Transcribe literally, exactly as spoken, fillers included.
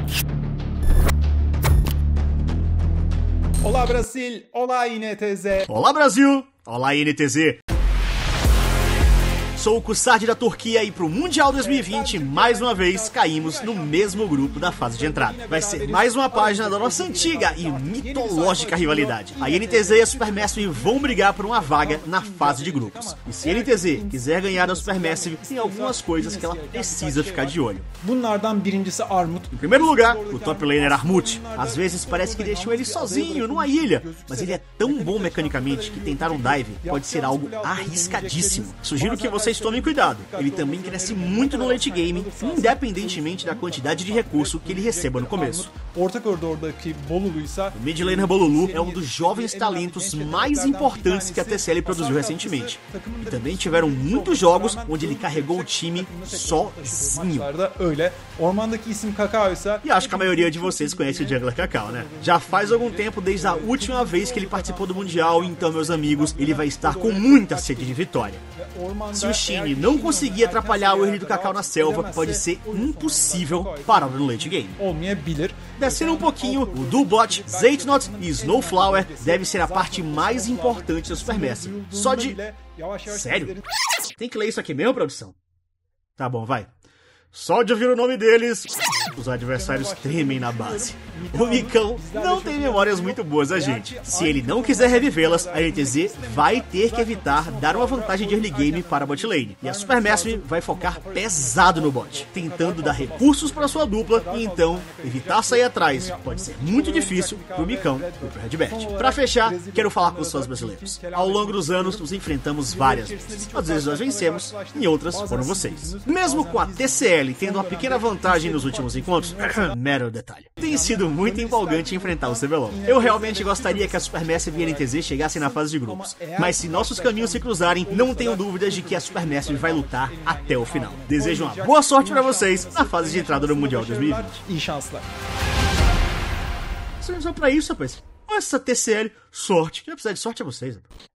Olá Brasil, olá I N T Z. Olá Brasil, olá I N T Z. Sou o Kussard da Turquia e pro Mundial dois mil e vinte, mais uma vez, caímos no mesmo grupo da fase de entrada. Vai ser mais uma página da nossa antiga e mitológica rivalidade. A I N T Z e a Supermassive vão brigar por uma vaga na fase de grupos. E se a I N T Z quiser ganhar da Supermassive, tem algumas coisas que ela precisa ficar de olho. Bunlardan birincisi Armut. Em primeiro lugar, o top laner Armut. Às vezes parece que deixam ele sozinho, numa ilha, mas ele é tão bom mecanicamente que tentar um dive pode ser algo arriscadíssimo. Sugiro que vocês tomem cuidado. Ele também cresce muito no late game, independentemente da quantidade de recurso que ele receba no começo. Orta koridordaki Bolulu'ysa. O mid laner Bolulu é um dos jovens talentos mais importantes que a T C L produziu recentemente. E também tiveram muitos jogos onde ele carregou o time sozinho. Ormandaki isim Kakao'ysa. E acho que a maioria de vocês conhece o Jungler Kakao, né? Já faz algum tempo desde a última vez que ele participou do Mundial, então, meus amigos, ele vai estar com muita sede de vitória. Se o Shine não conseguir atrapalhar o early do Kakao na selva, pode ser impossível parar no late game. Descendo um pouquinho, o Dubot, Zeitnot e Snowflower deve ser a parte mais importante da Supermassive. Só de... Sério? Tem que ler isso aqui mesmo, produção? Tá bom, vai. Só de ouvir o nome deles, os adversários tremem na base. O Micão não tem memórias muito boas a gente. Se ele não quiser revivê-las, a I N T Z vai ter que evitar dar uma vantagem de early game para a bot lane. E a Supermassive vai focar pesado no bot, tentando dar recursos para sua dupla e então evitar sair atrás. Pode ser muito difícil pro Micão e pro Redbert. Pra fechar, quero falar com os fãs brasileiros. Ao longo dos anos, nos enfrentamos várias vezes. Às vezes nós vencemos, em outras foram vocês. Mesmo com a T C L tendo uma pequena vantagem nos últimos encontros, mero detalhe. Tem sido muito empolgante enfrentar o C B L O L. Eu realmente gostaria que a Supermassive e a I N T Z chegassem na fase de grupos, mas se nossos caminhos se cruzarem, não tenho dúvidas de que a Supermassive vai lutar até o final. Desejo uma boa sorte pra vocês na fase de entrada no Mundial dois mil e vinte. Só pra isso, rapaz. Essa T C L, sorte. Quem vai precisar de sorte é vocês, rapaz.